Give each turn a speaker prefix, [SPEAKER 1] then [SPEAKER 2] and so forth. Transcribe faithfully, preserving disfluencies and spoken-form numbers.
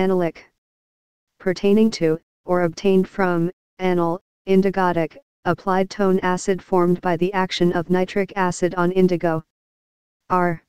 [SPEAKER 1] anilic. Pertaining to, or obtained from, anil, indigotic, applied tone acid formed by the action of nitric acid on indigo. R.